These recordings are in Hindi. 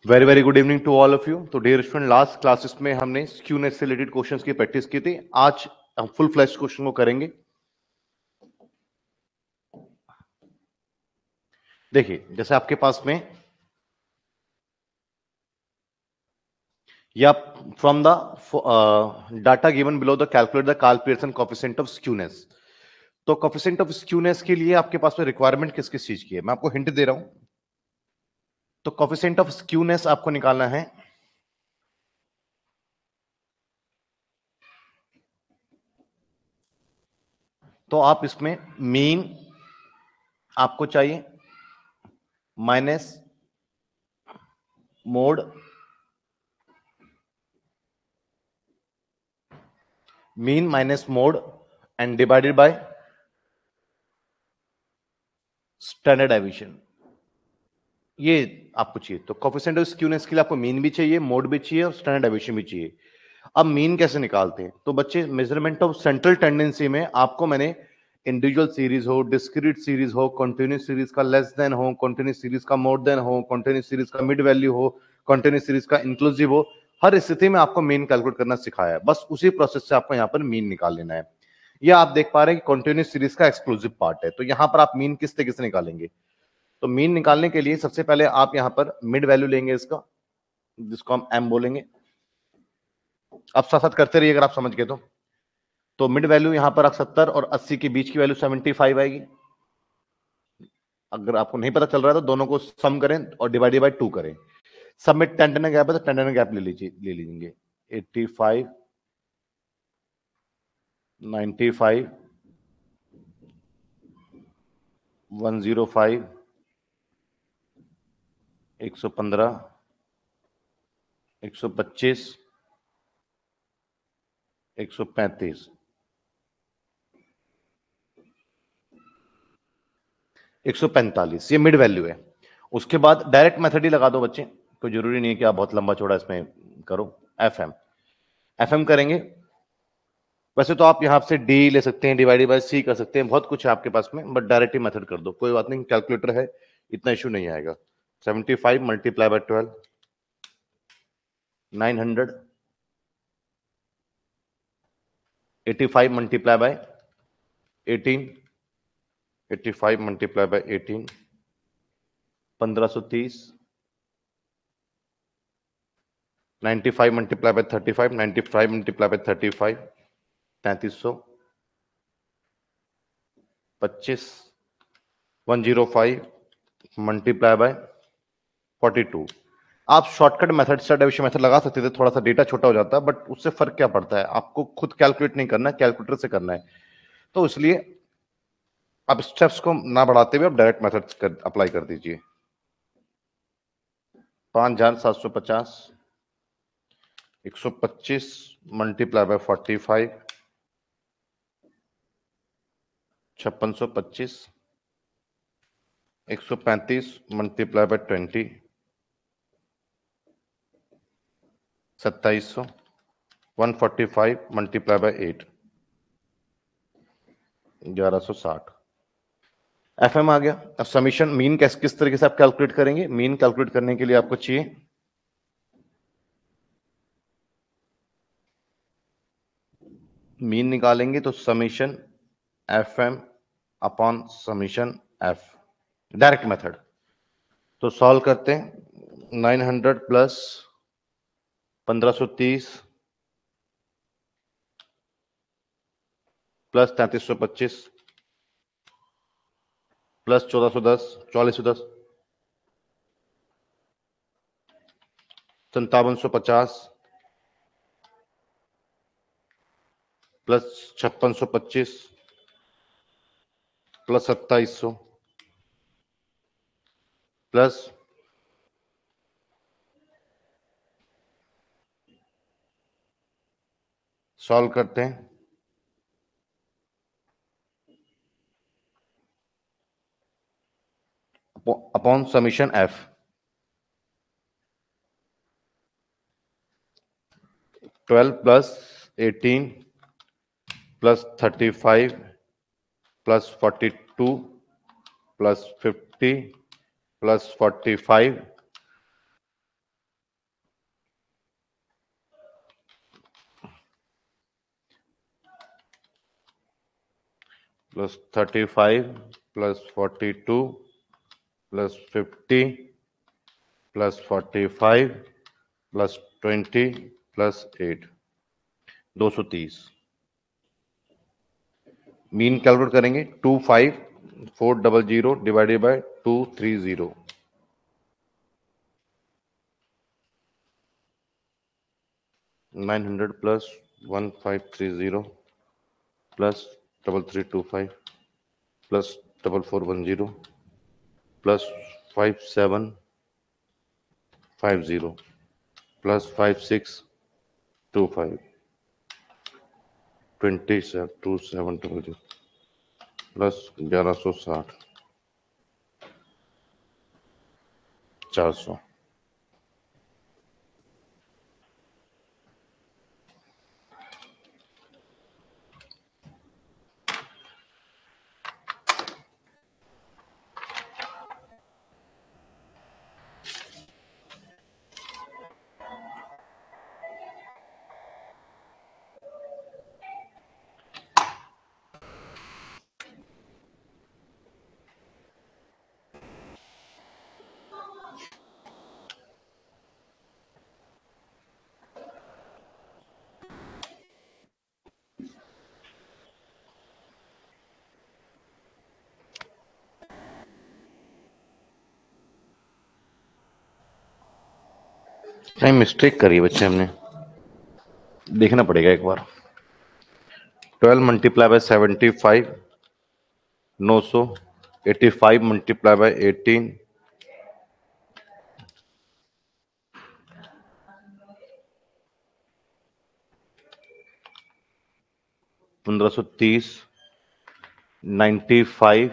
Very very good evening to all of you. तो डियर स्टूडेंट, लास्ट क्लासेस में हमने स्क्यूनेस से रिलेटेड क्वेश्चंस की प्रैक्टिस की थी। आज हम फुल फ्लैश क्वेश्चन को करेंगे। देखिए, जैसे आपके पास में या from the data given below the calculate the Karl Pearson coefficient of skewness. तो कोएफिशिएंट ऑफ स्क्यूनेस के लिए आपके पास में रिक्वायरमेंट किस किस चीज की है, मैं आपको हिंट दे रहा हूं। तो कोएफिशिएंट ऑफ स्क्यूनेस आपको निकालना है। तो आप इसमें मीन आपको चाहिए minus mode mean minus mode and divided by standard deviation, ये आपको चाहिए। तो कोएफिशिएंट ऑफ स्क्यूनेस के लिए आपको मीन भी चाहिए, मोड भी चाहिए और स्टैंडर्ड डेविएशन भी चाहिए। अब मीन कैसे निकालते हैं? तो बच्चे, मेजरमेंट ऑफ सेंट्रल टेंडेंसी में आपको मैंने इंडिविजुअल सीरीज हो, डिस्क्रीट सीरीज हो, कंटिन्यूस सीरीज का लेस देन हो, कंटिन्यूस सीरीज का मोर देन हो, कंटिन्यूस सीरीज का मिड वैल्यू हो, कंटिन्यूस सीरीज का इंक्लूसिव हो, हर स्थिति में आपको मीन कैलकुलेट करना सिखाया है। बस उसी प्रोसेस से आपको यहाँ पर मीन निकाल लेना है। यह आप देख पा रहे हैं कि कंटिन्यूस सीरीज का एक्सक्लूसिव पार्ट है। तो यहां पर आप मीन किस तरीके से निकालेंगे? तो मीन निकालने के लिए सबसे पहले आप यहां पर मिड वैल्यू लेंगे इसका, जिसको हम एम बोलेंगे। अब साथ साथ करते रहिए अगर आप समझ गए तो मिड वैल्यू यहां पर 70 और 80 के बीच की वैल्यू 75 आएगी। अगर आपको नहीं पता चल रहा है तो दोनों को सम करें और डिवाइडेड बाय 2 करें। सब में 10 गैप है तो 10 गैप ले लीजिए। 85, 95, 105, 115, 125, 135, 145, ये मिड वैल्यू है। उसके बाद डायरेक्ट मेथड ही लगा दो बच्चे, कोई जरूरी नहीं है कि आप बहुत लंबा चौड़ा इसमें करो। एफ एम करेंगे। वैसे तो आप यहां से डी ले सकते हैं, डिवाइडेड बाय सी कर सकते हैं, बहुत कुछ है आपके पास में, बट डायरेक्ट ही मेथड कर दो, कोई बात नहीं, कैलकुलेटर है, इतना इशू नहीं आएगा। 75 multiply by 12, 900, 85 multiply by 18, 85 multiply by 18, 1530, 95 multiply by 35, 95 multiply by 35, 3300, 25, 105 multiply by 42। आप shortcut method, standard deviation method लगा सकते थे, थोड़ा सा डेटा छोटा हो जाता है, बट उससे फर्क क्या पड़ता है, आपको खुद कैलकुलेट नहीं करना है, कैलकुलेटर से करना है। तो इसलिए आप स्टेप्स को ना बढ़ाते हुए आप डायरेक्ट मेथड अप्लाई कर दीजिए। 5750, 125 multiply by 45, 5625, 135 multiply by 20, 2700, 145 multiply by 8, 1160। FM आ गया। अब समीशन मीन किस तरीके से आप कैलकुलेट करेंगे? मीन कैलकुलेट करने के लिए आपको चाहिए मीन निकालेंगे तो summation F M upon summation F, direct method. तो सॉल्व करते हैं। 900 plus 1530 plus 3325 plus 1410, 4410, 5750 plus 5625 plus 2700 plus solve करते हैं। Upon summation F, 12 plus 18 plus 35 plus 42 plus 50 plus 45 plus 35 plus 42 plus 50 plus 45 plus 20 plus 8, 230। Mean calculate करेंगे 25400 divided by 230, 900 plus 1530 plus 3325 plus 4410 plus 5750 plus 5625 2700 plus 1160 400। कहीं मिस्टेक करी बच्चे हमने, देखना पड़ेगा एक बार। 12 multiply by 75 900, 85 multiply by 18 1530, 95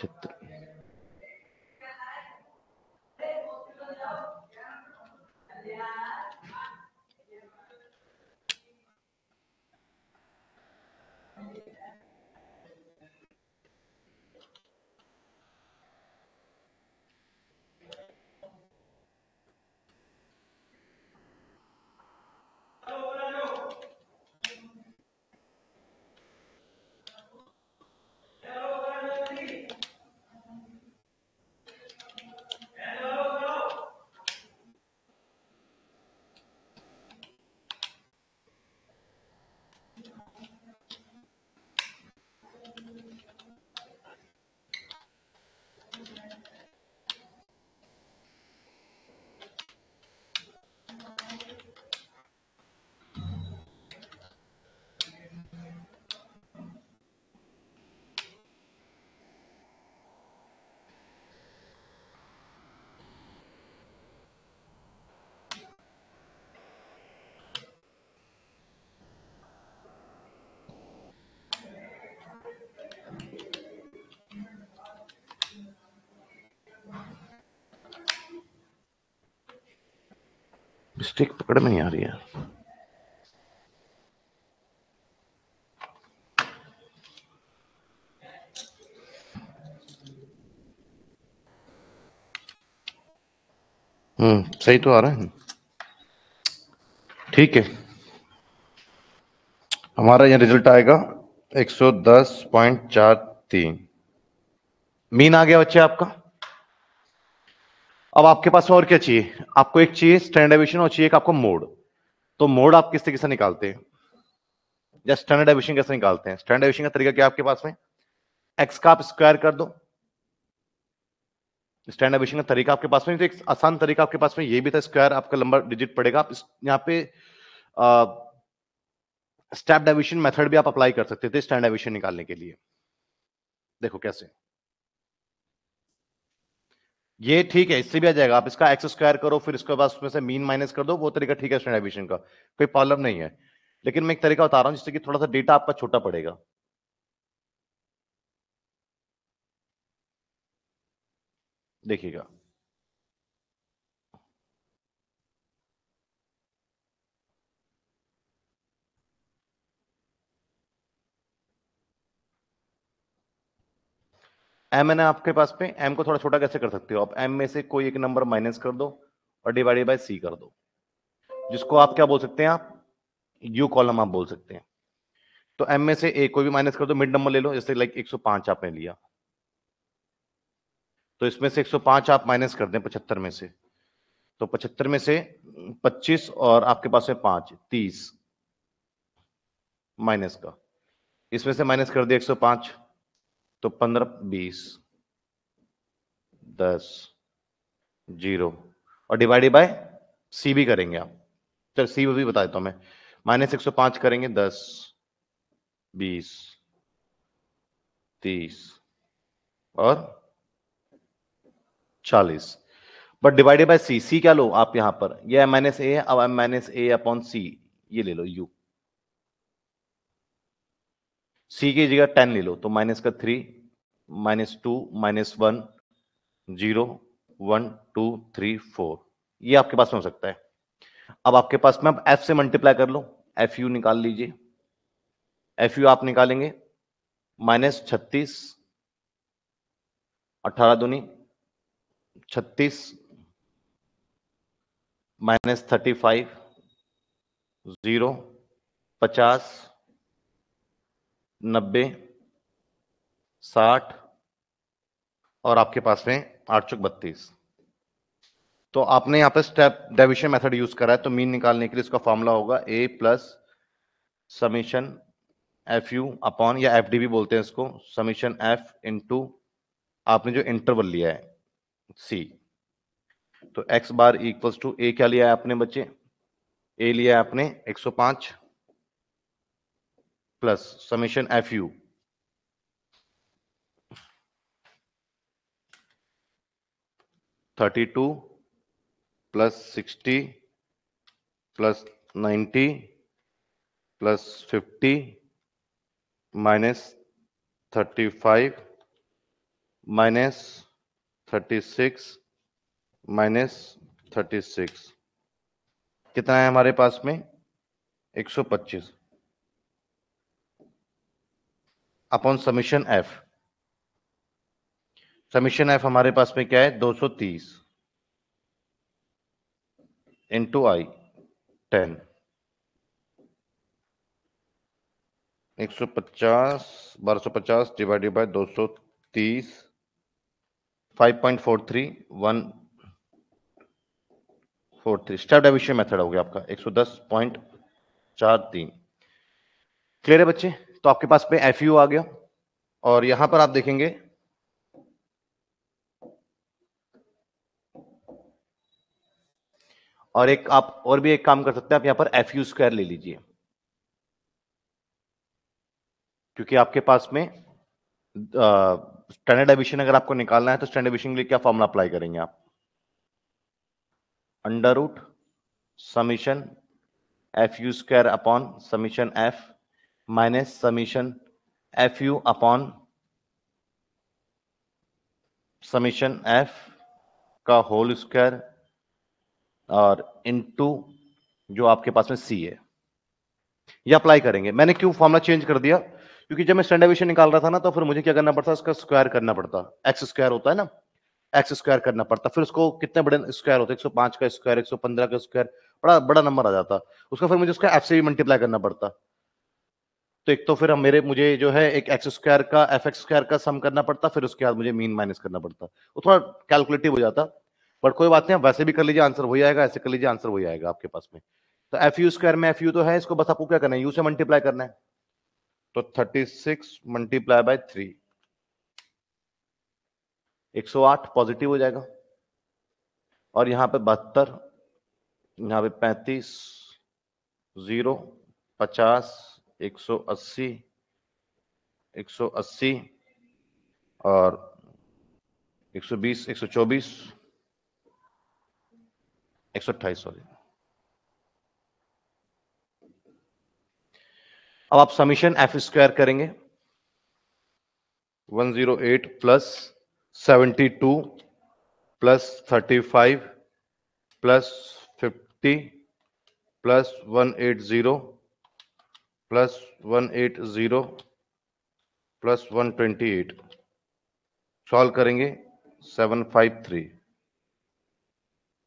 mistake पकड़ में नहीं आ रही है। सही तो आ रहा है। ठीक है, हमारा यह रिजल्ट आएगा 110.43। मीन आ गया बच्चे आपका। अब आपके पास और क्या चाहिए? आपको एक चाहिए स्टैंडर्ड डेविएशन और चाहिए एक आपको मोड। तो मोड आप किस तरीके से निकालते हैं या स्टैंडर्ड डेविएशन कैसे निकालते हैं? स्टैंडर्ड डेविएशन का तरीका क्या है आपके पास में? एक्स का आप स्क्वायर कर दो। स्टैंडर्ड डेविएशन का तरीका आपके पास में तो एक आसान तरीका आपके पास में ये भी था, स्क्वायर आपका लंबा डिजिट पड़ेगा। आप यहाँ पे स्टेप डेविएशन मेथड भी आप अप्लाई कर सकते थे स्टैंडर्ड डेविएशन निकालने के लिए। देखो कैसे, ये ठीक है, इससे भी आ जाएगा। आप इसका एक्स स्क्वायर करो, फिर इसके बाद उसमें से मीन माइनस कर दो, वो तरीका ठीक है स्टैंडर्ड डेविएशन का, कोई प्रॉब्लम नहीं है। लेकिन मैं एक तरीका बता रहा हूं जिससे कि थोड़ा सा डेटा आपका छोटा पड़ेगा। देखिएगा, एम एन आपके पास में, एम को थोड़ा छोटा कैसे कर सकते हो आप? एम में से कोई एक नंबर माइनस कर दो और डिवाइडेड बाय सी कर दो, जिसको आप क्या बोल सकते हैं? आप यू कॉलम आप बोल सकते हैं। तो m में से a कोई भी माइनस कर दो, मिड नंबर ले लो, जैसे लाइक 105 आपने लिया, तो इसमें से 105 आप माइनस कर दें 75 में से, तो 75 में से 25 और आपके पास है 5, 30 माइनस का, इसमें से माइनस कर दिया 105, तो 15, 20, 10, 0 और डिवाइडेड बाय सी भी करेंगे आप। चल सी भी बता देता हूं मैं, माइनस 105 करेंगे 10, 20, 30 और 40, but divided by C, C क्या लो आप यहां पर, ये माइनस ए है, अब माइनस ए अपॉन सी, ये ले लो यू, सी की जगह 10 ले लो, तो माइनस का 3, -2, -1, 0, 1, 2, 3, 4, ये आपके पास में हो सकता है। अब आपके पास में, अब एफ से मल्टीप्लाई कर लो, एफ यू निकाल लीजिए, एफ यू आप निकालेंगे -36, 18 दूनी 36, -35, 0, 50, 90, 60 और आपके पास में 8 चौक 32। तो आपने यहां पे स्टेप डेविएशन मेथड यूज करा है, तो मीन निकालने के लिए इसका फॉर्मूला होगा A plus summation F U upon, या एफ डी भी बोलते हैं इसको, समीशन एफ इंटू आपने जो इंटरवल लिया है सी, तो X bar equals to A क्या लिया है आपने बच्चे, ए लिया है आपने 105 plus summation F U 32 plus 60 plus 90 plus 50 minus 35 minus 36 minus 36, कितना है हमारे पास में 125 upon summation F, summation F हमारे पास में क्या है 230 into I 10, 150 1250 divided by 230, 5.43 143, step deviation method हो गया आपका 110.43। क्लियर है बच्चे, तो आपके पास में एफ यू आ गया, और यहां पर आप देखेंगे और एक आप और भी एक काम कर सकते हैं, आप यहां पर एफ यू स्क्वायर ले लीजिए, क्योंकि आपके पास में स्टैंडर्ड डेविएशन अगर आपको निकालना है तो स्टैंडर्ड डेविएशन के लिए क्या फॉर्मूला अप्लाई करेंगे आप, under root summation F U square upon summation F minus summation F U upon summation F का होल स्क्वायर और इनटू जो आपके पास में सी है, ये अप्लाई करेंगे। मैंने क्यों फॉर्मूला चेंज कर दिया, क्योंकि जब मैं स्टैंडर्ड डेविएशन निकाल रहा था ना, तो फिर मुझे क्या करना पड़ता, उसका स्क्वायर करना पड़ता, एक्स स्क्वायर होता है ना, एक्स स्क्वायर करना पड़ता, फिर उसको कितने बड़े स्क्वायर होते, 105 का स्क्वायर 115 का स्क्वायर, बड़ा बड़ा नंबर आ जाता उसका, फिर मुझे उसका एफ से भी मल्टीप्लाई करना पड़ता। तो एक तो फिर हम मुझे जो है एक एक्स स्क्वायर का एफ एक्स स्क्वायर का सम करना पड़ता, फिर उसके बाद मुझे मीन माइनस करना पड़ता, वो थोड़ा कैलकुलेटिव हो जाता, बट कोई बात नहीं, वैसे भी कर लीजिए आंसर वही आएगा, ऐसे कर लीजिए आंसर वही आएगा आपके पास में। तो एफ यू स्क्वायर में एफ यू तो है, इसको बस आपको क्या करना है, यू से मल्टीप्लाई करना है, तो 36 मल्टीप्लाई बाय 3, 108 पॉजिटिव हो जाएगा, और यहां पे 72, यहां पे 35, 0, 50, 180, 180 और 120, 124, 128, सॉरी। अब आप समीशन एफ स्क्वायर करेंगे, 108 plus 72 plus 35 plus 50 plus 180 plus 180 plus 128, solve करेंगे 753।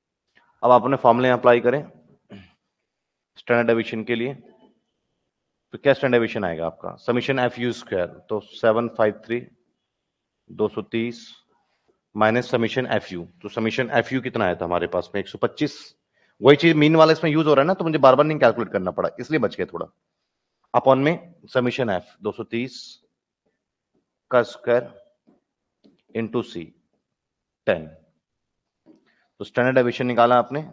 अब आप अपने फॉर्मूले अप्लाई करें स्टैंडर्ड डेविएशन के लिए, तो क्या स्टैंडर्ड डेविएशन आएगा आपका? समीशन एफ यू स्क्वायर, तो 753 230 माइनस समीशन एफ यू, तो समीशन एफ यू कितना आया था हमारे पास में? 125। वही चीज मीन वाला इसमें यूज हो रहा है ना, तो मुझे बार बार नहीं कैलकुलेट करना पड़ा, इसलिए बच गया थोड़ा। अपॉन में समीशन एफ 230 का स्क्वायर इंटू सी 10, तो स्टैंडर्ड डेविएशन निकाला आपने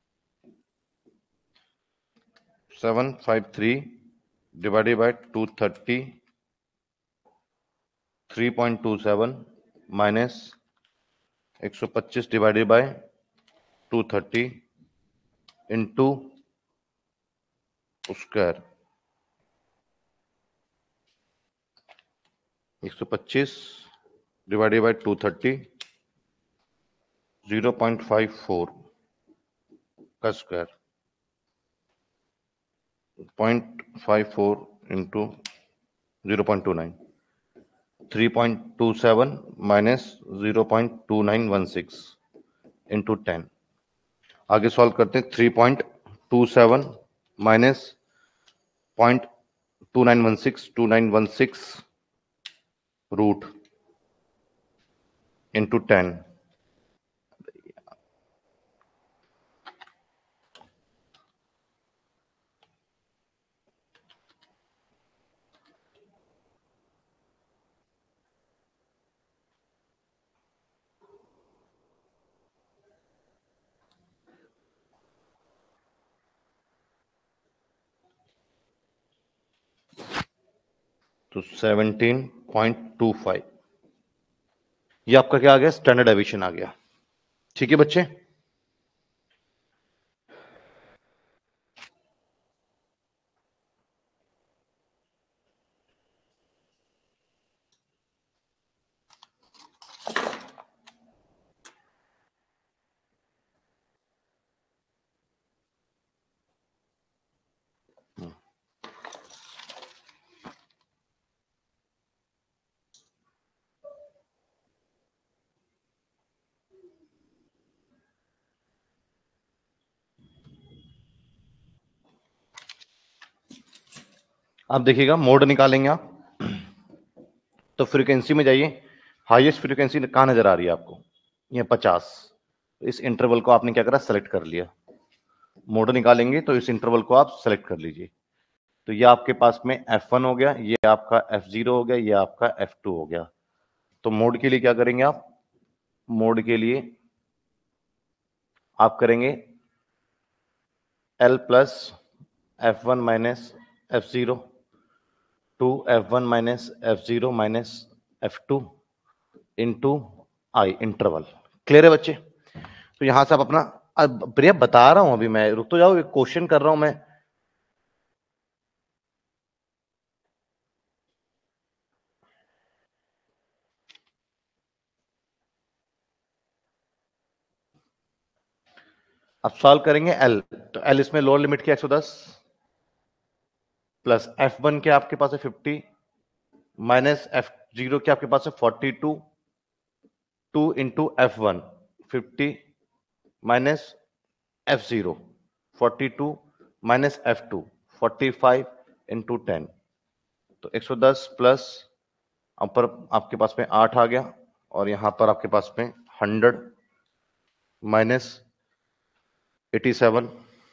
753 divided by 230 3.27 minus 125 divided by 230 into square 125 divided by 230 0.54 का स्क्वायर 0.54 इंटू 0.29 3.27 माइनस 0.2916 इंटू 10। आगे सॉल्व करते हैं। 3.27 माइनस 0.2916 रूट इंटू 10, तो 17.25। ये आपका क्या आ गया? स्टैंडर्ड डेविएशन आ गया। ठीक है बच्चे? आप देखिएगा, मोड निकालेंगे आप, तो फ्रीक्वेंसी में जाइए। हाईएस्ट फ्रीक्वेंसी कहाँ नजर आ रही है आपको? ये 50। इस इंटरवल को आपने क्या करा? सेलेक्ट कर लिया। मोड निकालेंगे तो इस इंटरवल को आप सेलेक्ट कर लीजिए। तो ये आपके पास में F1 हो गया, ये आपका F0 हो गया, ये आपका F2 हो गया। तो मोड के लिए क्या करेंगे आप? मोड के लिए आप करेंगे L plus F1 minus F0 two F1 minus F0 minus F2 into I interval. Clear है बच्चे? तो यहां से आप अपना, अब प्रिया बता रहा हूं, अभी मैं रुक तो जाओ, एक क्वेश्चन कर रहा हूं मैं। अब सॉल्व करेंगे एल, तो एल इसमें लोअर लिमिट की 110 प्लस F1 के आपके पास है 50 माइनस F0 के आपके पास है 42 2 into F1 50 minus F0 42 minus F2 45 into 10, तो 110 प्लस ऊपर आपके पास में 8 आ गया, और यहां पर आपके पास में 100 माइनस 87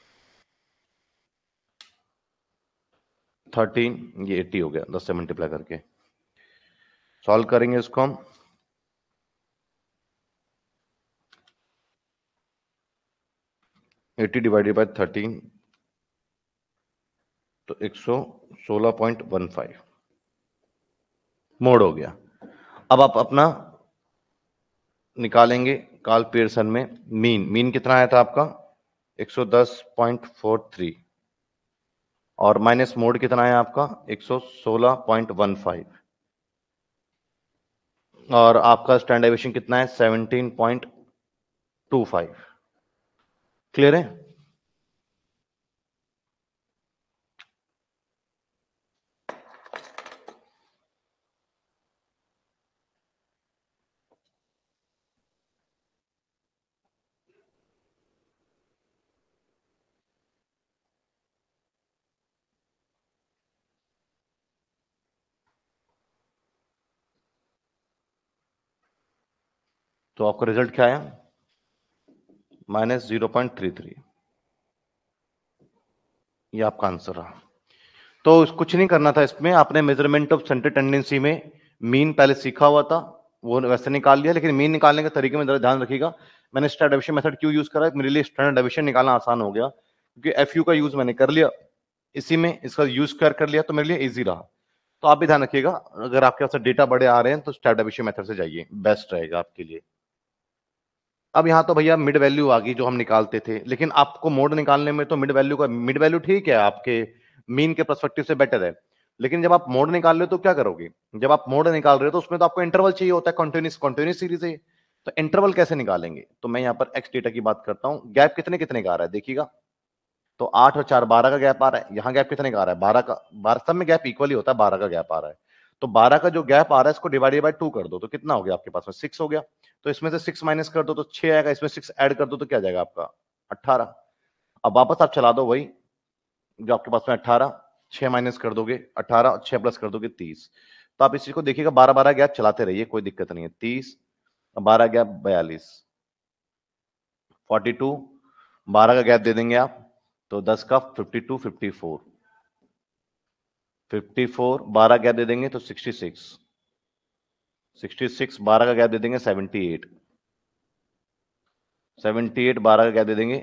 13, ये 80 हो गया 10 से मल्टीप्लाई करके। सॉल्व करेंगे इसको हम। एटी डिवाइडेड बाय 13, तो 116.15 मोड हो गया। अब आप अपना निकालेंगे कार्ल पियर्सन में मीन कितना आया था आपका? 110.43, और माइनस मोड कितना आया आपका? 116.15, और आपका स्टैंडर्ड डेविएशन कितना है? 17.25। क्लियर है? तो आपका रिजल्ट क्या आया? -0.33। ये आपका आंसर रहा। तो कुछ नहीं करना था इसमें, आपने मेजरमेंट ऑफ सेंटर टेंडेंसी में मीन पहले सीखा हुआ था, वो वैसे निकाल लिया, लेकिन मीन निकालने के तरीके में जरा ध्यान रखिएगा। मैंने स्टैंडर्ड डेविएशन मेथड क्यों यूज करा? मेरे लिए स्टैंडर्ड डेविएशन निकालना आसान हो गया, क्योंकि एफयू का यूज मैंने कर लिया इसी में, इसका यूज कर लिया, तो मेरे लिए इजी रहा। तो आप भी ध्यान रखिएगा, अगर आपके पास डेटा बड़े आ रहे हैं तो स्टैंडर्ड डेविएशन मेथड से जाइए, बेस्ट रहेगा आपके लिए। अब यहाँ तो भैया मिड वैल्यू आ गई जो हम निकालते थे, लेकिन आपको मोड निकालने में तो मिड वैल्यू ठीक है, आपके मीन के पर्सपेक्टिव से बेटर है, लेकिन जब आप मोड निकाल रहे हो तो क्या करोगे? जब आप मोड निकाल रहे हो तो उसमें तो आपको इंटरवल चाहिए होता है, कॉन्टिन्यूस सीरीज है, तो इंटरवल कैसे निकालेंगे? तो मैं यहाँ पर एक्स डेटा की बात करता हूँ। गैप कितने कितने का आ रहा है देखिएगा, तो 8 और 4 12 का गैप आ रहा है। यहाँ गैप कितने का आ रहा है? 12 का। 12 सब में गैप इक्वली होता है, 12 का गैप आ रहा है। तो 12 का जो गैप आ रहा है इसको डिवाइडेड बाय 2 कर दो, तो कितना हो गया आपके पास में? 6 हो गया। तो इसमें से 6 माइनस कर दो तो 6 आएगा, इसमें 6 ऐड कर दो तो क्या जाएगा आपका? 18। अब वापस आप चला दो वही जो आपके पास में 18, 6 माइनस कर दोगे 18, 6 प्लस कर दोगे 30। तो आप इस चीज को देखिएगा, 12 12 गैप चलाते रहिए, कोई दिक्कत नहीं है। 30 12 गैप 42, 42 12 का गैप दे देंगे आप, तो 10 का 52 54, 54 12 गैप दे देंगे तो 66, 66 12 का गैप दे देंगे 78, 78 12 का गैप दे देंगे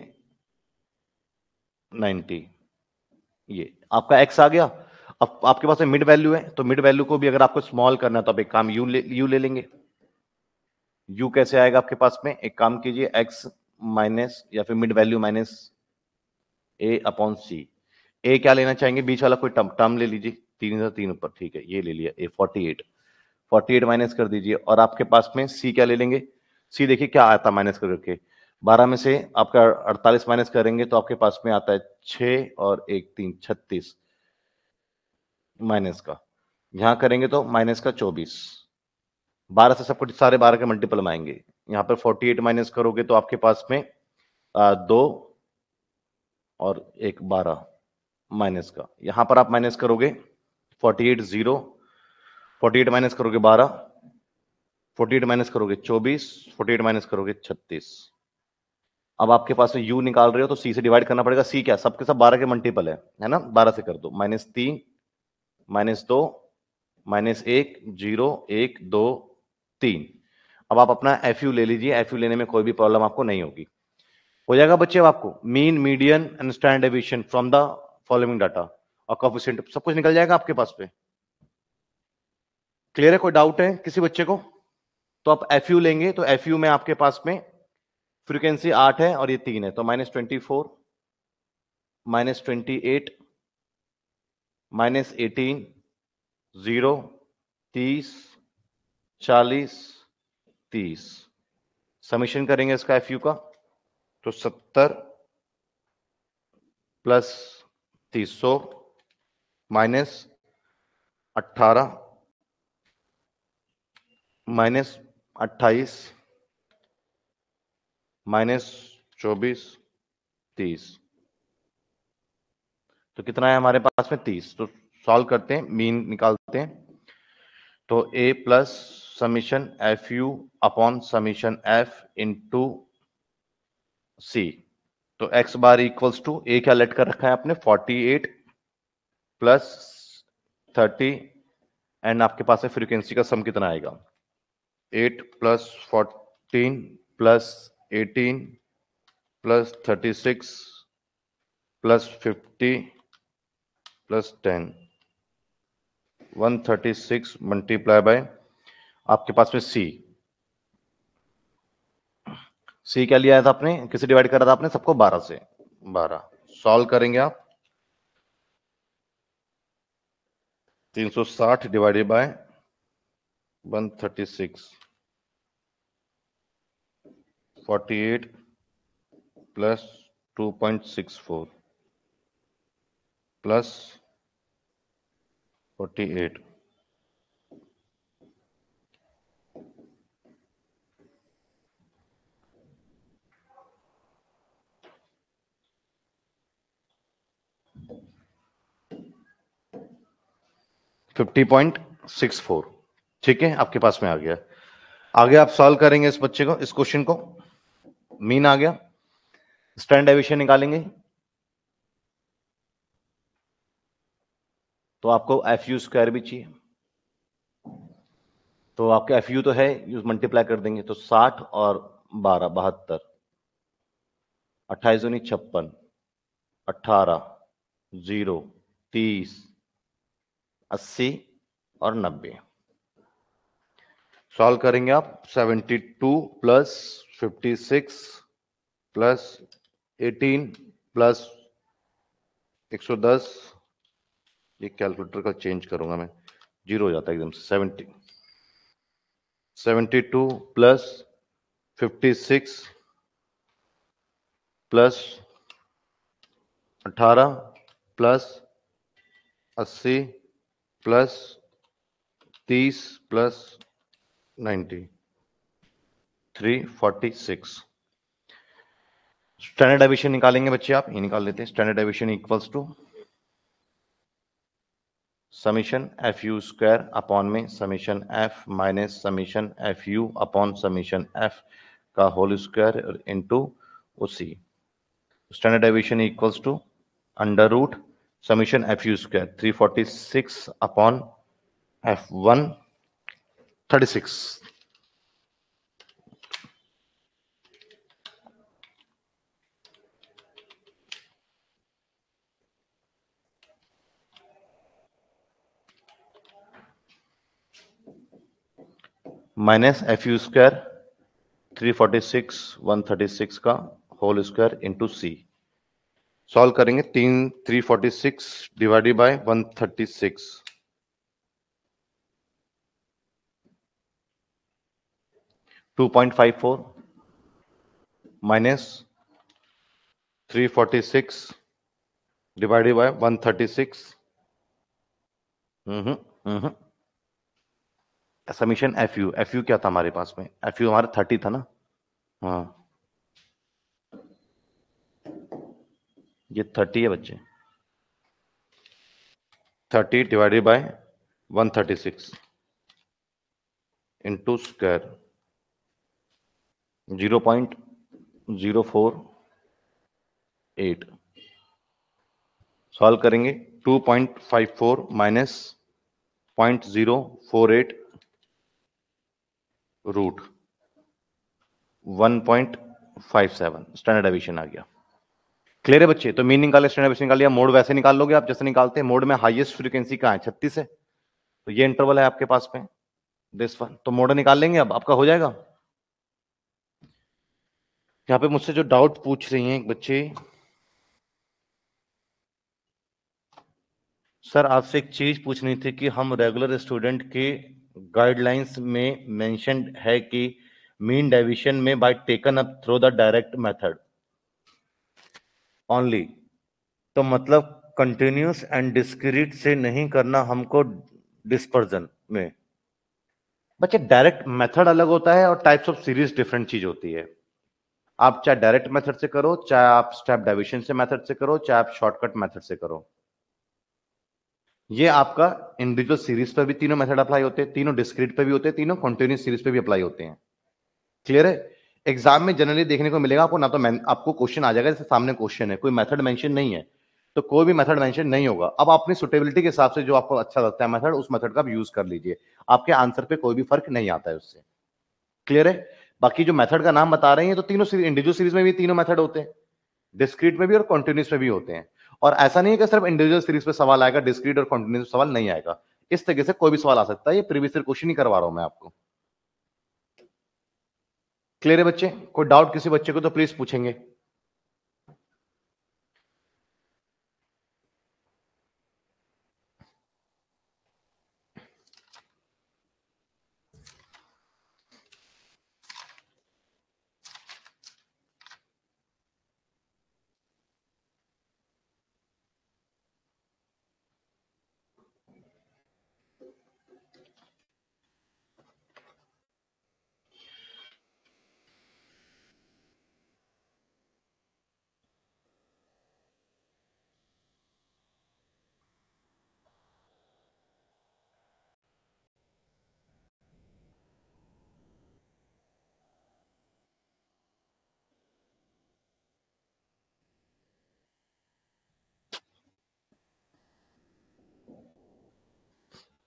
90। ये आपका एक्स आ गया। अब आपके पास मिड वैल्यू है, तो मिड वैल्यू को भी अगर आपको स्मॉल करना है तो आप एक काम यू ले लेंगे। यू कैसे आएगा आपके पास में? एक काम कीजिए, एक्स माइनस या फिर mid value minus A upon C. A क्या लेना चाहेंगे? बीच वाला कोई टर्म ले लीजिए, 3 ऊपर, ठीक है, ये ले लिया ए 48, 48 माइनस कर दीजिए, और आपके पास में सी क्या ले लेंगे? सी देखिए क्या आता है माइनस करके, 12 में से आपका 48 माइनस करेंगे तो आपके पास में आता है 6 और 1 3 36 माइनस का, यहां करेंगे तो माइनस का 24, 12 से सब कुछ सारे 12 के मल्टीपल में आएंगे। यहां पर 48 माइनस करोगे तो आपके पास में 2 और 1 12 माइनस का, यहां पर आप माइनस करोगे 48 0, 48 माइनस करोगे 12, 48 माइनस करोगे 24, 48 माइनस करोगे 36। अब आपके पास में यू निकाल रहे हो तो सी से डिवाइड करना पड़ेगा। सी क्या? सबके सब 12 के मल्टीपल है ना? 12 से कर दो, -3 -2 -1 0 1 2 3। अब आप अपना एफ यू ले लीजिए, एफ यू लेने में कोई भी प्रॉब्लम आपको नहीं होगी। हो जाएगा बच्चे? अब आपको mean median and standard deviation from the following data और कोएफिशिएंट सब कुछ निकल जाएगा आपके पास पे। क्लियर है? कोई डाउट है किसी बच्चे को? तो आप एफ यू लेंगे तो एफ यू में आपके पास में फ्रीक्वेंसी 8 है और ये 3 है, तो -24 -28 -18 0 30 40 30। समीशन करेंगे इसका एफ यू का, तो 70 प्लस 300 माइनस 18 माइनस 28 -24 30। तो कितना है हमारे पास में? 30। तो सॉल्व करते हैं, मीन निकालते हैं। तो a plus summation F U upon summation F into C. तो x bar equals to a क्या लेट कर रखा है आपने? 48 प्लस 30 एंड आपके पास है फ्रीक्वेंसी का सम कितना आएगा? 8 plus 14 plus 18 plus 36 plus 50 plus 10, 136 multiply by आपके पास में सी। सी क्या लिया था आपने? किसे डिवाइड करा था आपने? सबको 12 से। 12 सॉल्व करेंगे आप, 360 डिवाइडेड बाय 136, 48 प्लस 2.64 प्लस 48, $50.64। ठीक है, आपके पास में आ गया। आगे आप सॉल्व करेंगे इस बच्चे को, इस क्वेश्चन को, मीन आ गया, स्टैंडर्ड डेविएशन निकालेंगे, तो आपको एफ यू स्क्वायर भी चाहिए, तो आपके एफ यू तो है, यूज मल्टीप्लाई कर देंगे, तो 60 और 12 72, 28 दूनी 56, 18 0 30 80 और 90। सॉल्व करेंगे आप, 72 प्लस 56 प्लस 18 प्लस 110, ये कैलकुलेटर का चेंज करूंगा मैं, जीरो हो जाता है एकदम से, 72 plus 56 plus 18 plus 80 plus 30 plus 90, 346। Standard deviation निकालेंगे बच्चे, आप ये निकाल लेते हैं, standard deviation equals to summation F U square upon में summation F minus summation F U upon summation F का होल स्क्वायर इनटू उसी। Standard deviation equals to under root summation F U square 346 upon F 136। Minus F U square 346 136 का whole square into C. Solve करेंगे, 346 divided by 136, 2.54 minus 346 divided by 136, summation F U क्या था हमारे पास में, एफ यू हमारा 30 था ना, हाँ ये 30 है बच्चे, 30 divided by 136 into square 0.048। Solve करेंगे, 2.54 माइनस 0.048 रूट 1.57, स्टैंडर्ड डेविएशन आ गया। क्लियर है बच्चे, तो मीन निकाले, स्टैंडर्ड डेविएशन निकाल लिया, मोड वैसे निकाल लोगे आप जैसे निकालते हैं, मोड में हाईएस्ट फ्रीक्वेंसी कहाँ है, 36 है, तो ये इंटरवल है आपके पास में, दिस वन, तो मोड निकाल लेंगे, अब आपका हो जाएगा। यहाँ पे मुझसे जो डाउट पूछ रही हैं बच्चे, सर आपसे एक चीज पूछनी थी कि हम रेगुलर स्टूडेंट के गाइडलाइंस में मेंशन्ड है कि मीन डेविएशन में by taken up through the direct method only, तो मतलब कंटिन्यूस एंड डिस्क्रीट से नहीं करना हमको डिस्पर्जन में। बच्चे डायरेक्ट मेथड अलग होता है और टाइप्स ऑफ सीरीज डिफरेंट चीज होती है। आप चाहे डायरेक्ट मेथड से करो, चाहे आप स्टेप डेविएशन से मेथड से करो, चाहे आप शॉर्टकट मेथड से करो, ये आपका इंडिविजुअल सीरीज पर भी तीनों मेथड अप्लाई होते हैं, तीनों डिस्क्रीट पे भी होते हैं, तीनों कॉन्टिन्यूस सीरीज पे भी अप्लाई होते हैं। क्लियर है? एग्जाम में जनरली देखने को मिलेगा आपको, ना तो आपको क्वेश्चन आ जाएगा जैसे सामने क्वेश्चन है, कोई मेथड मेंशन नहीं है, तो कोई भी मेथड मेंशन नहीं होगा। अब अपनी सुटेबिलिटी के हिसाब से जो आपको अच्छा लगता है मेथड, उस मेथड का आप यूज कर लीजिए, आपके आंसर पे कोई भी फर्क नहीं आता है उससे। क्लियर है? बाकी जो मेथड का नाम बता रहे हैं तो तीनों इंडिविजुअल सीरीज में भी तीनों मेथड होते हैं, डिस्क्रीट में भी और कॉन्टिन्यूस में भी होते हैं। और ऐसा नहीं है कि सिर्फ इंडिविजुअल सीरीज पे सवाल आएगा, डिस्क्रीट और कॉन्टिन्यूस सवाल नहीं आएगा। इस तरीके से कोई भी सवाल आ सकता है, ये प्रीवियस ईयर क्वेश्चन ही करवा रहा हूं मैं आपको। क्लियर है बच्चे? कोई डाउट किसी बच्चे को तो प्लीज पूछेंगे।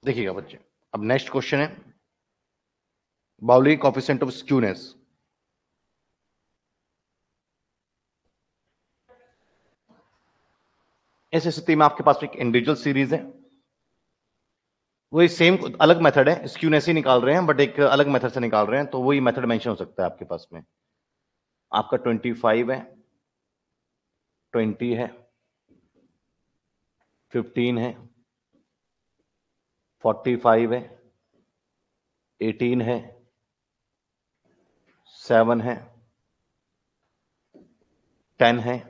देखिएगा बच्चे, अब नेक्स्ट क्वेश्चन है बाउली कोएफिशिएंट ऑफ स्क्यूनेस। इस स्थिति में आपके पास एक इंडिविजुअल सीरीज है, वही सेम अलग मेथड है, स्क्यूनेस ही निकाल रहे हैं बट एक अलग मेथड से निकाल रहे हैं, तो वही मेथड मेंशन हो सकता है आपके पास में। आपका 25 है, 20 है, 15 है, 45 है, 18 है, 7 है, 10 है,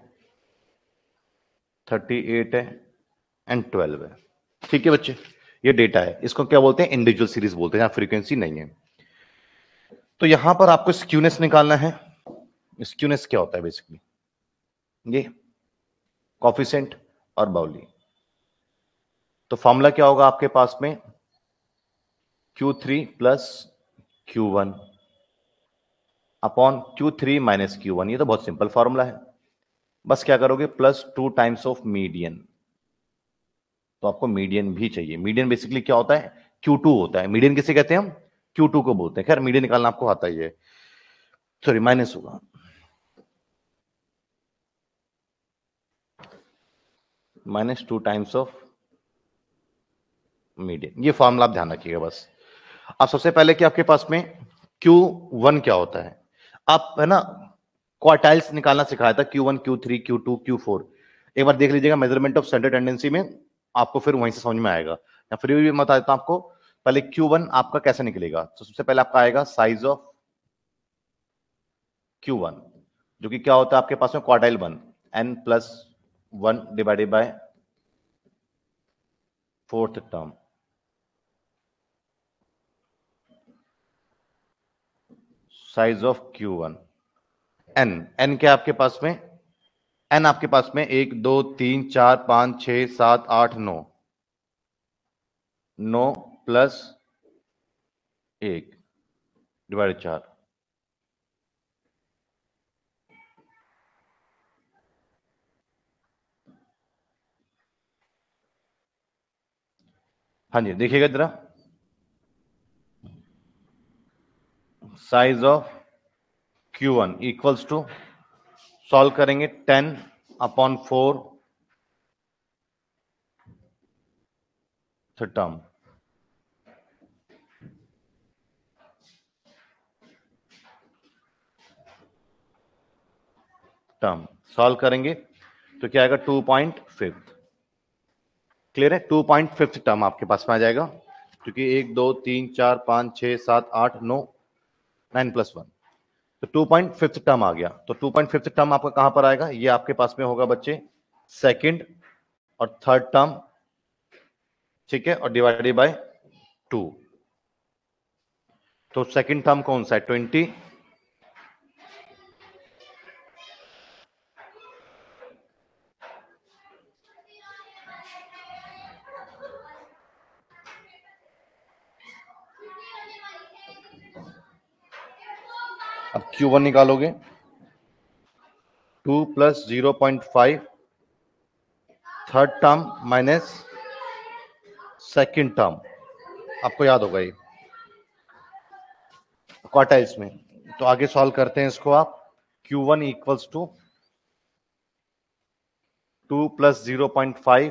38 है एंड 12 है। ठीक है बच्चे, ये डेटा है, इसको क्या बोलते हैं, इंडिविजुअल सीरीज बोलते हैं, यहां फ्रीक्वेंसी नहीं है। तो यहां पर आपको स्क्यूनेस निकालना है। स्क्यूनेस क्या होता है बेसिकली, ये कोएफिशिएंट और बाउली। तो फॉर्मूला क्या होगा आपके पास में, Q3 plus Q1 upon Q3 minus Q1। ये तो बहुत सिंपल फॉर्मूला है, बस क्या करोगे, प्लस 2 टाइम्स ऑफ मीडियन। तो आपको मीडियन भी चाहिए। मीडियन बेसिकली क्या होता है, Q2 होता है। मीडियन किसे कहते हैं हम, Q2 को बोलते हैं। खैर मीडियन निकालना आपको आता ही है, सॉरी माइनस होगा, माइनस 2 टाइम्स ऑफ मीडियन। ये फॉर्मूला आप ध्यान रखिएगा बस। अब सबसे पहले कि आपके पास में Q1 क्या होता है, आप है ना क्वार्टाइल्स निकालना सिखाया था, Q1, Q3, Q2, Q4। एक बार देख लीजिएगा मेजरमेंट ऑफ सेंटर टेंडेंसी में, आपको फिर वहीं से समझ में आएगा। या फिर भी मैं बता देता हूं आपको, पहले Q1 आपका कैसे निकलेगा। तो सबसे पहले आपका आएगा साइज ऑफ Q1, जो कि क्या होता है आपके पास में quartile 1, n+1 divided by 4th term. Size of Q1 n क्या आपके पास में, n आपके पास में 1 2 3 4 5 6 7 8 9, 9 प्लस 1 डिवाइडेड 4। हाँ जी देखिएगा जरा, size of Q1 equals to, solve करेंगे 10 अपॉन 4 टर्म, सॉल्व करेंगे तो क्या आएगा, 2.5। क्लियर है, 2.5 टर्म आपके पास में आ जाएगा, क्योंकि 1 2 3 4 5 6 7 8 9, 9+1, तो 2.5 टर्म आ गया। तो 2.5 टर्म आपका कहां पर आएगा, ये आपके पास में होगा बच्चे सेकंड और थर्ड टर्म, ठीक है, और डिवाइडेड बाय 2। तो सेकंड टर्म कौन सा है, 20, अब Q1 निकालोगे, 2 plus 0.5 third term minus second term, आपको याद होगा ये क्वार्टाइल्स में। तो आगे सॉल्व करते हैं इसको आप, Q1 इक्वल्स टू 2 प्लस 0.5,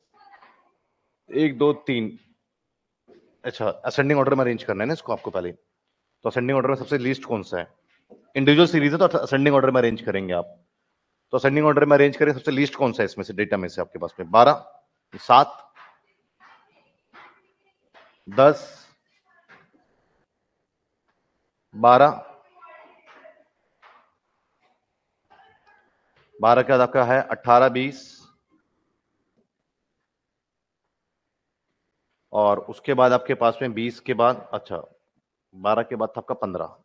1 2 3, अच्छा असेंडिंग ऑर्डर में अरेंज करना है ना इसको आपको पहले। तो असेंडिंग ऑर्डर में सबसे लीस्ट कौन सा है, इंडिविजुअल सीरीज है तो असेंडिंग ऑर्डर में अरेंज करेंगे आप। तो असेंडिंग ऑर्डर में अरेंज करें, सबसे लीस्ट कौन सा है इसमें से, डेटा में से आपके पास में 12, 7, 10, 12, 12 के बाद आपका है 18 20, और उसके बाद आपके पास में 20 के बाद, अच्छा 12 के बाद था आपका 15,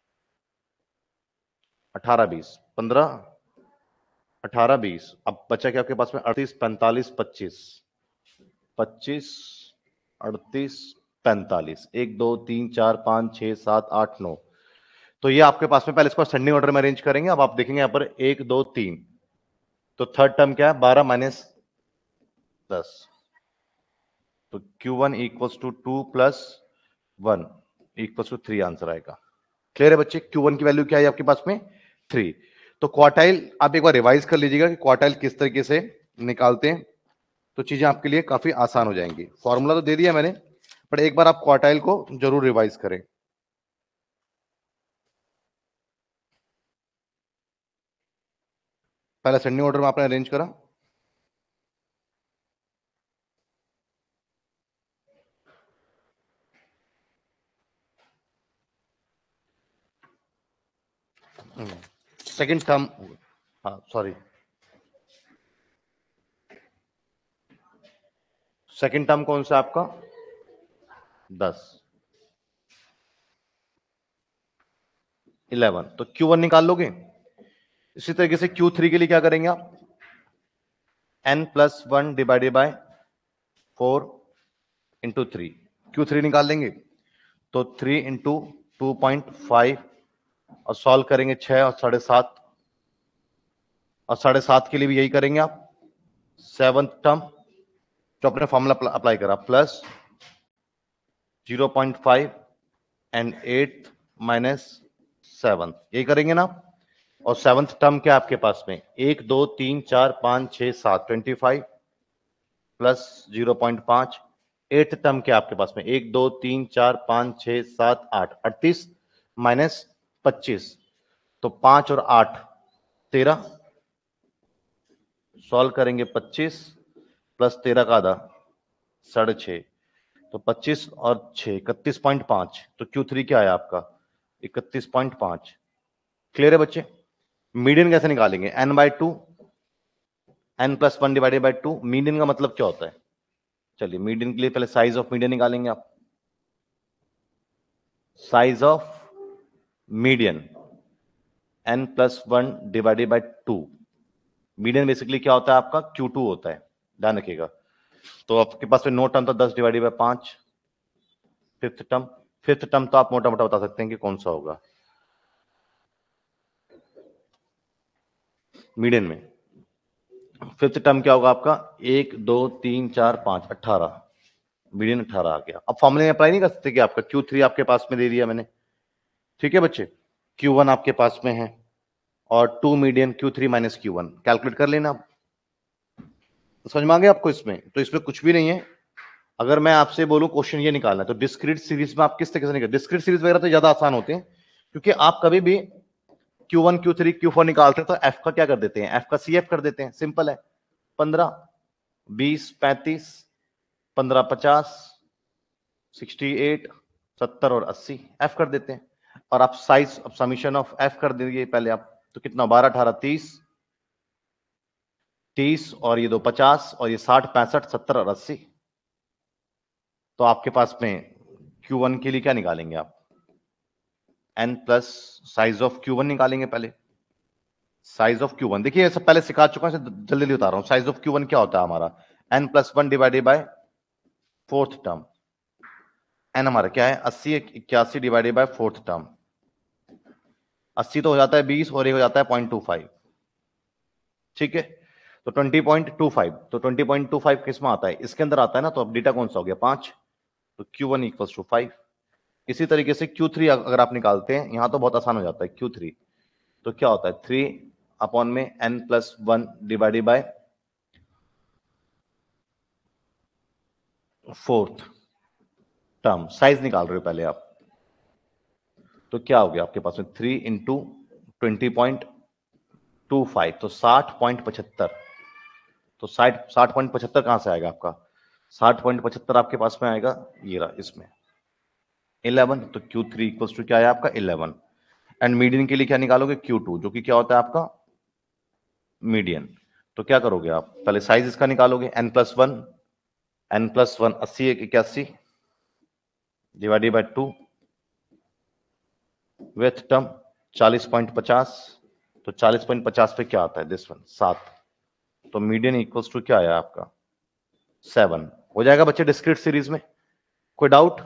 18 20 15, 18 20, अब बचा क्या आपके पास में 38 45 25, 25 38 45, 1 2 3 4 5 6 7 8 9। तो ये आपके पास में, पहले इसको असेंडिंग ऑर्डर में अरेंज करेंगे। अब आप देखेंगे यहाँ पर 1 2 3, तो थर्ड टर्म क्या है, 12 माइनस 10, तो Q1 equals to 2 plus 1 equals to 3 answer आएगा। क्लियर है बच्चे? Q1 की वैल्यू क्या है आपके पास में? 3। तो क्वार्टाइल आप एक बार रिवाइज कर लीजिएगा कि क्वार्टाइल किस तरीके से निकालते हैं, तो चीजें आपके लिए काफी आसान हो जाएंगी। फॉर्मूला तो दे दिया मैंने, पर एक बार आप क्वार्टाइल को जरूर रिवाइज करें। पहले असेंडिंग ऑर्डर में आपने अरेंज करा, सेकंड टर्म, हाँ सॉरी, सेकंड टर्म कौन सा आपका? 10, 11। तो Q1 निकाल लोगे। इसी तरीके से Q3 के लिए क्या करेंगे आप? n+1 divided bye 4 into 3। Q3 निकाल लेंगे तो 3 इंटू 2.5 और सॉल्व करेंगे 6 और 7.5, और 7.5 के लिए भी यही करेंगे आप। सेवंथ टर्म जो अपने फॉर्मूला अप्लाई करा, प्लस 0.5 एंड 8 माइनस 7, यही करेंगे ना। और सेवंथ टर्म क्या आपके पास में? 1 2 3 4 5 6 7 25 प्लस 0.5। एट्थ टर्म क्या आपके पास में? 1 2 3 4 5 6 7 8 38 माइनस 25, तो 5 और 8 13, सॉल्व करेंगे 25 प्लस 13 का आधा 6.5, तो 25 और 6 31.5। तो Q3 क्या है आपका? 31.5। क्लियर है बच्चे? मीडियन कैसे निकालेंगे? n/2, n+1 divided by 2। Median का मतलब क्या होता है? चलिए मीडियन के लिए पहले साइज ऑफ मीडियन निकालेंगे आप। Size of median n+1 divided by 2। Median basically क्या होता है आपका? Q2 होता है, ध्यान रखिएगा। तो आपके पास में नो टर्म तो 10 डिवाइडेड बाय 5। फिफ्थ टर्म तो आप मोटा मोटा बता सकते हैं कि कौन सा होगा मीडियन में। फिफ्थ टर्म क्या होगा आपका? 1 2 3 4 5 18, मीडियन 18 आ गया। अब फॉर्मूले में अप्लाई नहीं कर सकते कि आपका Q3 आपके पास में दे दिया मैंने, ठीक है बच्चे। Q1 आपके पास में है और 2 median Q3 minus Q1 calculate कर लेना आप। तो समझ में आ गया आपको? इसमें तो इसमें कुछ भी नहीं है। अगर मैं आपसे बोलूं क्वेश्चन ये निकालना है, तो डिस्क्रीट सीरीज में आप किस तरीके से निकाल? डिस्क्रीट सीरीज वगैरह तो ज्यादा आसान होते हैं, क्योंकि आप कभी भी Q1 Q3 Q4 निकालते हैं तो f का क्या कर देते हैं? f का CF कर देते हैं, सिंपल है। 15 20 35 15 50 68 70 और 80 f कर देते हैं। और आप साइज अब समीशन ऑफ f कर देंगे पहले आप, तो कितना? 12 18 30 30 और ये 2 50 और ये 60 65 70 और 80। तो आपके पास में Q1 के लिए क्या निकालेंगे आप? n plus size of Q1 निकालेंगे पहले। साइज ऑफ Q1 देखिए सब पहले सिखा चुका हूं, जल्दी जल्दी बता रहा हूं। साइज ऑफ Q1 क्या होता है हमारा? n+1 divided by fourth term. n हमारा क्या है? 80 81 डिवाइडेड बाय फोर्थ टर्म। 80 तो हो जाता है 20 और ये हो जाता है 0.25, ठीक है। तो 20.25, तो 20.25 किस में आता है? इसके अंदर आता है ना। तो अब डेटा कौन सा हो गया? 5। तो Q1 इक्वल्स टू 5। इसी तरीके से Q3 अगर आप निकालते हैं, यहां तो बहुत आसान हो जाता है। Q3 तो क्या होता है? 3 अपॉन में n+1 divided by fourth term. Size निकाल रहे हो पहले आप, तो क्या हो गया आपके पास में? 3 इंटू 20.25, तो 60.75। तो 60.75 कहां से आएगा आपका? 60.75 आपके पास में आएगा ये रहा इसमें 11। तो Q3 इक्वल्स टू क्या है आपका? 11। एंड मीडियन के लिए क्या निकालोगे? Q2, जो कि क्या होता है आपका? मीडियन। तो क्या करोगे आप? पहले साइज इसका निकालोगे, n+1, n+1 80 81 divided by 2, with term 40.50। तो 40.50 पे क्या आता है? This one 7। तो मीडियन इक्वल्स टू क्या आया आपका? 7। हो जाएगा बच्चे डिस्क्रीट सीरीज में? कोई डाउट?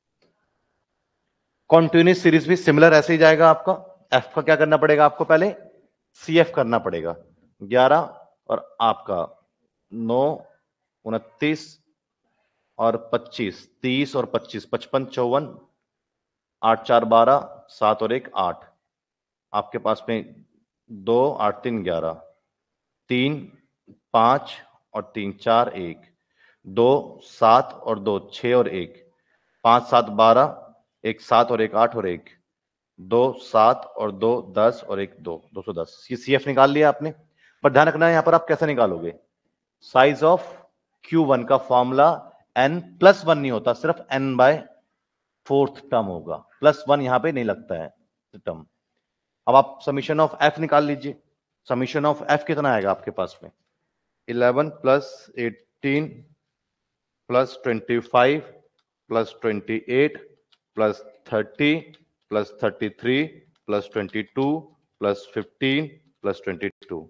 कॉन्टिन्यूस सीरीज भी सिमिलर ऐसे ही जाएगा आपका। एफ का क्या करना पड़ेगा आपको? पहले CF करना पड़ेगा। 11 और आपका 9 29 और 25, 30 और 25, 55, 54, 8 4 12, 7 और 1 8, आपके पास में 2 8 3 11, 3 5 और 3 4 1, 2 7 और 2 6 और 1, 5 7 12, 1 7 और 1 8 और 1, 2 7 और 2 10 और 1 2, 210। ये CF निकाल लिया आपने, पर ध्यान रखना है यहां पर आप कैसे निकालोगे। साइज ऑफ Q1 का फॉर्मूला n+1 नहीं होता, सिर्फ n/4 टर्म होगा, +1 यहां पे नहीं लगता है टर्म। अब आप समीशन ऑफ F निकाल लीजिए। समीशन ऑफ F कितना आएगा आपके पास में, 11 + 18 + 25 + 28 + 30 + 33 + 22 + 15 + 22,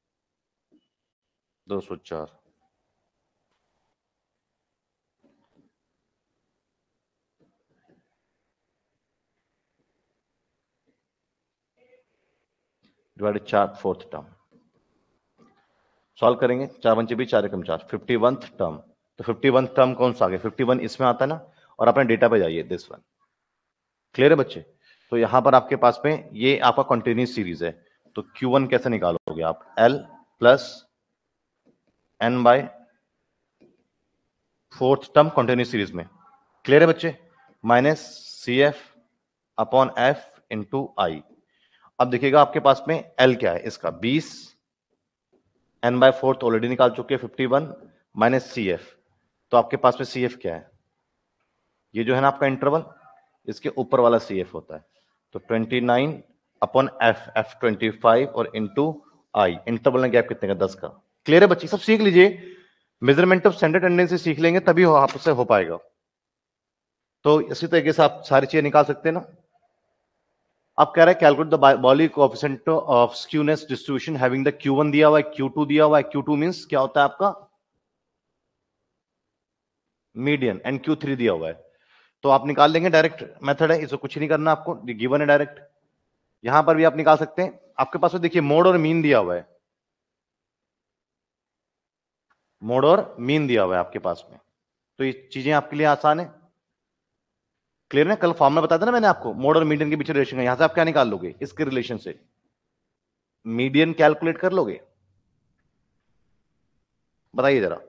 204। Divided 4 fourth term. सॉल्व करेंगे, 4 पंचे भी 4 एकम 4, 51th टर्म। तो 51th टर्म कौन सा आ गया, 51 इसमें आता है ना। और अपने डेटा पे जाइए, दिस वन। क्लियर है बच्चे। तो यहां पर आपके पास में ये आपका कंटिन्यूस सीरीज है, तो Q1 कैसे निकालोगे आप, L + n/4 term continuous series में। क्लियर है बच्चे, -CF upon F into I। अब देखिएगा आपके पास में L क्या है इसका, 20, n/4 ऑलरेडी निकाल चुके हैं 51, -CF। तो आपके पास में CF क्या है, ये जो है ना आपका इंटरवल, इसके ऊपर वाला CF होता है। तो 29 अपॉन F 25 और इंटू I, इंटरवल में गैप कितने का, 10 का। क्लियर है बच्ची, सब सीख लीजिए, मेजरमेंट ऑफ स्टैंडर्ड टेंडेंसी सीख लेंगे तभी आपसे हो पाएगा। तो इसी तरीके से आप सारी चीजें निकाल सकते हैं ना। आप कह रहे हैं calculate the Bowley coefficient of skewness distribution having the Q1 दिया हुआ है, Q2 दिया हुआ है। Q2 मींस क्या होता है आपका, मीडियन, एंड Q3 दिया हुआ है। तो आप निकाल लेंगे, डायरेक्ट मेथड है, इसको कुछ नहीं करना आपको, गिवन है डायरेक्ट। यहां पर भी आप निकाल सकते हैं, आपके पास में देखिए मोड और मीन दिया हुआ है, मोड और मीन दिया हुआ है आपके पास में। तो ये चीजें आपके लिए आसान है। क्लियर है, कल फॉर्मूला बताया था ना मैंने आपको, मोड और मीडियन के बीच रिलेशन है। यहां से आप क्या निकाल लोगे, इसके रिलेशन से मीडियन कैलकुलेट कर लोगे, बताइए जरा,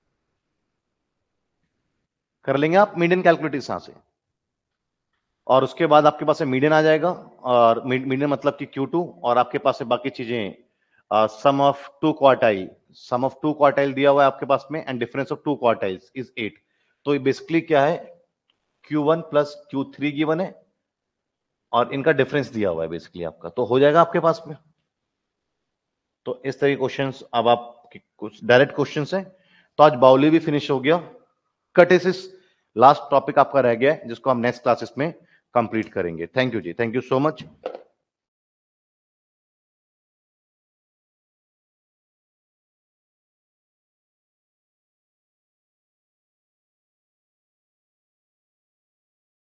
कर लेंगे आप मीडियन कैलकुलेट यहां से। और उसके बाद आपके पास मीडियन आ जाएगा, और मीडियन मतलब कि Q2, और आपके पास से बाकी चीजें, sum of 2 quartile, sum of 2 quartile दिया हुआ है आपके पास में, and difference of 2 quartiles is 8। तो बेसिकली क्या है, Q1 + Q3 गिवन है, और इनका डिफरेंस दिया हुआ है बेसिकली आपका, तो हो जाएगा आपके पास में। तो इस तरह के क्वेश्चंस अब आप कुछ डायरेक्ट क्वेश्चंस हैं। तो आज बाउली भी फिनिश हो गया, कटेसिस लास्ट टॉपिक आपका रह गया है, जिसको हम नेक्स्ट क्लासेस में कंप्लीट करेंगे। थैंक यू जी, थैंक यू सो मच।